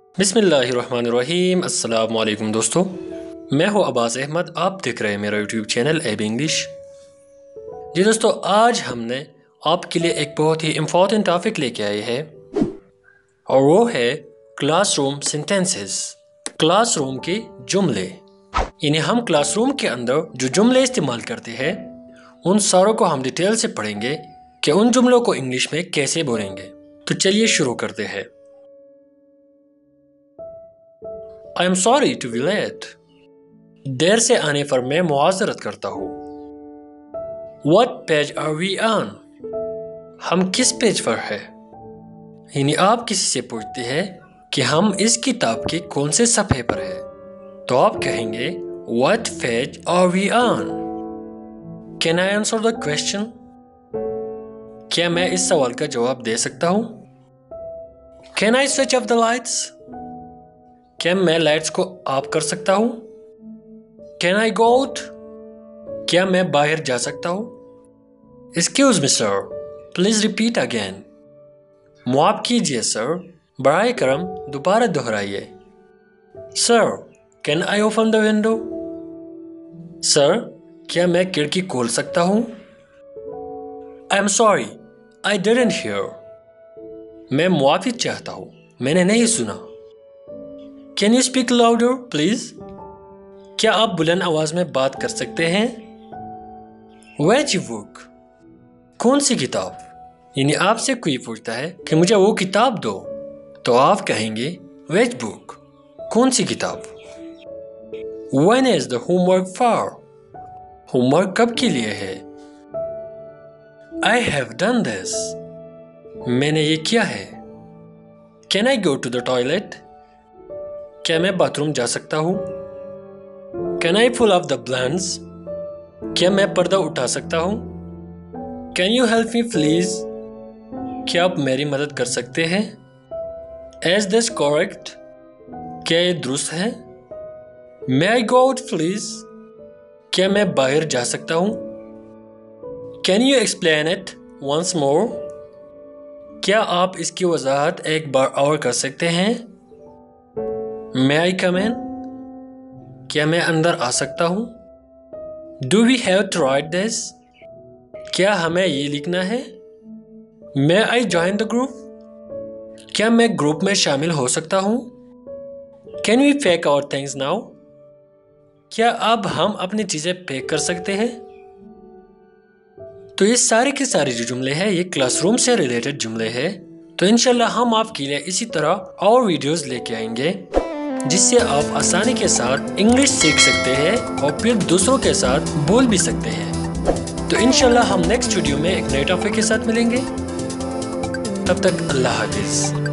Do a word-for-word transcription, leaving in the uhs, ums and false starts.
بسم اللہ الرحمن الرحیم۔ السلام علیکم دوستو، میں ہوں عباس احمد، آپ دیکھ رہے ہیں میرا YouTube channel A B English. جی دوستو، آج ہم نے آپ کے لیے ایک بہت ہی امپورٹنٹ ٹاپک لے کے آئے ہیں اور وہ ہے class room sentences, class room کے جملے۔ یعنی ہم کلاس روم کے اندر جو جملے استعمال کرتے ہیں ان ساروں کو ہم ڈیٹیل سے پڑھیں گے کہ ان جملوں کو انگلش میں کیسے بولیں گے۔ تو چلیے شروع کرتے ہیں۔ I am sorry to be late. دیر سے آنے پر میں معذرت کرتا ہوں۔ What page are we on? ہم کس پیج پر ہیں؟ یعنی آپ کسی سے پوچھتے ہیں کہ ہم اس کتاب کے کون سے صفحے پر ہیں تو آپ کہیں گے What page are we on? Can I answer the question? کیا میں اس سوال کا جواب دے سکتا ہوں؟ Can I switch off the lights? کیا میں لائٹس کو آف کر سکتا ہوں؟ Can I go out? کیا میں باہر جا سکتا ہوں؟ Excuse me sir, please repeat again. معاف کیجیے سر، برائے کرم دوبارہ دہرائیے۔ Sir, can I open the window? سر، کیا میں کھڑکی کھول سکتا ہوں؟ I'm sorry, I didn't hear. میں معافی چاہتا ہوں، میں نے نہیں سنا۔ Can you speak louder, please? کیا آپ بلند آواز میں بات کر سکتے ہیں؟ Which book? کون سی کتاب؟ یعنی آپ سے کوئی پوچھتا ہے کہ مجھے وہ کتاب دو تو آپ کہیں گے Which book? کون سی کتاب؟ When is the homework for? Home work کب کے لیے ہے؟ I have done this. میں نے یہ کیا ہے۔ Can I go to the toilet? کیا میں باتھ روم جا سکتا ہوں؟ Can I pull up the blinds? کیا میں پردہ اٹھا سکتا ہوں؟ Can you help me please? کیا آپ میری مدد کر سکتے ہیں؟ Is this correct? کیا یہ درست ہے؟ May I go out please? کیا میں باہر جا سکتا ہوں؟ Can you explain it once more? کیا آپ اس کی وضاحت ایک بار اور کر سکتے ہیں؟ May I come in? کیا میں اندر آ سکتا ہوں؟ Do we have to write this? کیا ہمیں یہ لکھنا ہے؟ May I join the group? کیا میں گروپ میں شامل ہو سکتا ہوں؟ Can we pack our things now? کیا اب ہم اپنی چیزیں پیک کر سکتے ہیں؟ تو یہ سارے کے سارے جو جملے ہیں یہ کلاس روم سے ریلیٹڈ جملے ہیں۔ تو انشاءاللہ ہم آپ کے لیے اسی طرح اور ویڈیوز لے کے آئیں گے جس سے آپ آسانی کے ساتھ انگلش سیکھ سکتے ہیں اور پھر دوسروں کے ساتھ بول بھی سکتے ہیں۔ تو انشاءاللہ ہم نیکسٹ ویڈیو میں ایک نئے ٹاپک کے ساتھ ملیں گے۔ تب تک اللہ حافظ۔